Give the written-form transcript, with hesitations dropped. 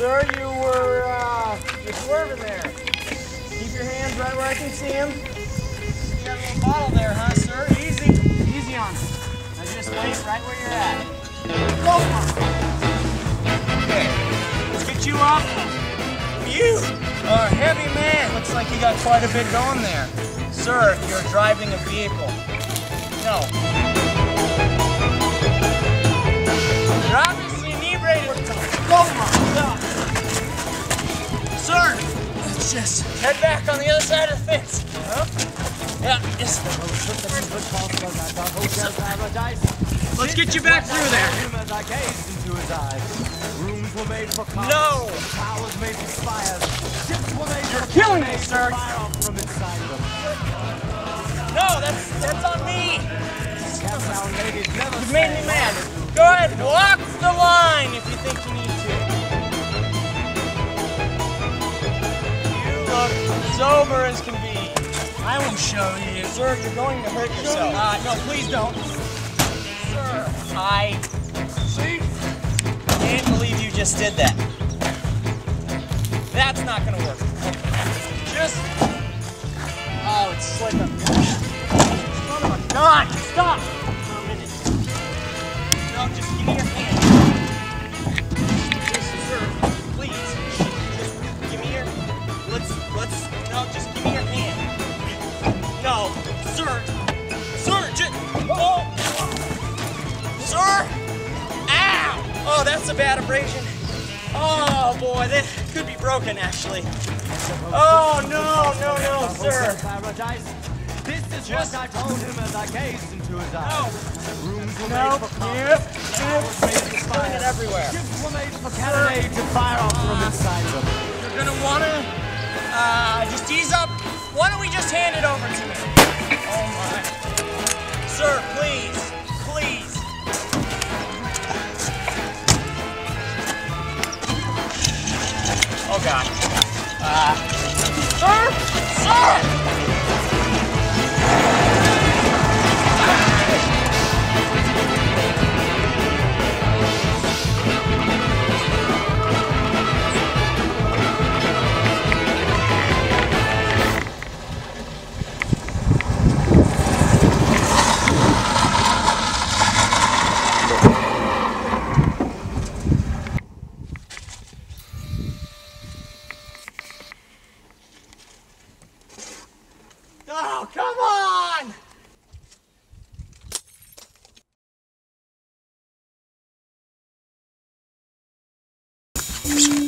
Sir, you're swerving there. Keep your hands right where I can see them. You got a little bottle there, huh, sir? Easy. Easy on it. Now just wait right where you're at. Go on. Okay, let's get you up. You are a heavy man. Looks like you got quite a bit going there. Sir, you're driving a vehicle. No. You're obviously inebriated. Go on. Sir, let's just head back on the other side of the fence. Huh? Yeah, yes. Let's get you back through there. No! You're killing me, sir. No, that's on me. You've made me mad. Go ahead, walk the line if you think you need to. You look sober as can be. I will show you. Sir, you're going to hurt yourself. No, please don't. Sir, I can't believe you just did that. That's not going to work. Just... Oh, it's slipping. Son of a gun! Stop! For a minute. No, just give me your hand. Sir, please. Just give me your... No, just give me your hand. No, sir. Sir, just... Oh! Sir! Ow! Oh, that's a bad abrasion. Oh, boy, that could be broken, actually. Oh, no, sir. This is just what I told him as I gazed into his eyes. Rooms were No. made for combat. Towers made for It's fire. it everywhere. Ships were made for cannonade to fire off from inside them. You're gonna wanna just ease up. Why don't we just hand it over to me? Oh my. Sir, please. Please. Oh God. Sir? Sir! Oh, come on!